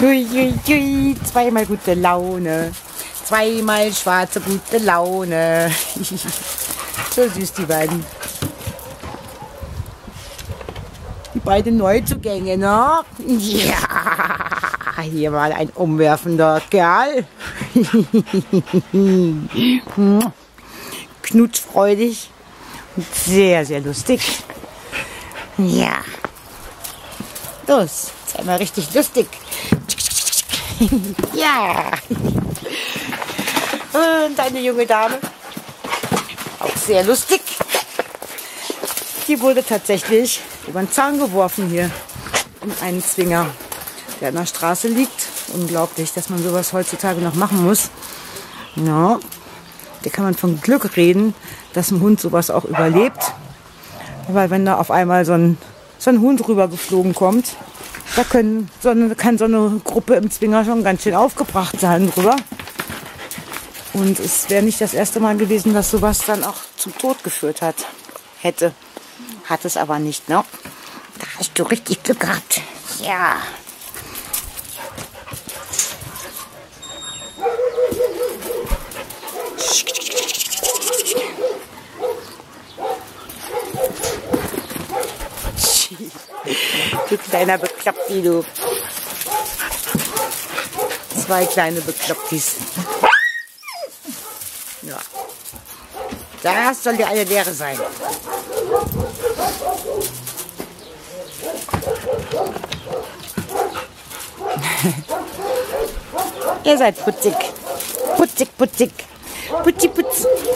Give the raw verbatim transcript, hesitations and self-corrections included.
Hui, hui, hui. Zweimal gute Laune. Zweimal schwarze gute Laune. So süß, die beiden. Die beiden Neuzugänge, ne? Ja, hier mal ein umwerfender Kerl. Knutschfreudig und sehr, sehr lustig. Ja. Los, zweimal richtig lustig. Ja. Und eine junge Dame. Auch sehr lustig. Die wurde tatsächlich über den Zaun geworfen hier in einen Zwinger, der an der Straße liegt. Unglaublich, dass man sowas heutzutage noch machen muss. Ja, da kann man von Glück reden, dass ein Hund sowas auch überlebt. Weil wenn da auf einmal so ein, so ein Hund rübergeflogen kommt, da können, so eine, kann so eine Gruppe im Zwinger schon ganz schön aufgebracht sein drüber. Und es wäre nicht das erste Mal gewesen, dass sowas dann auch zum Tod geführt hat. Hätte. Hat es aber nicht, ne? Da hast du richtig Glück gehabt. Ja. Du kleiner Bekloppti, du. Zwei kleine Beklopptis. Ja. Das soll dir eine Lehre sein. Ihr seid putzig. Putzig, putzig. Putzi, putz.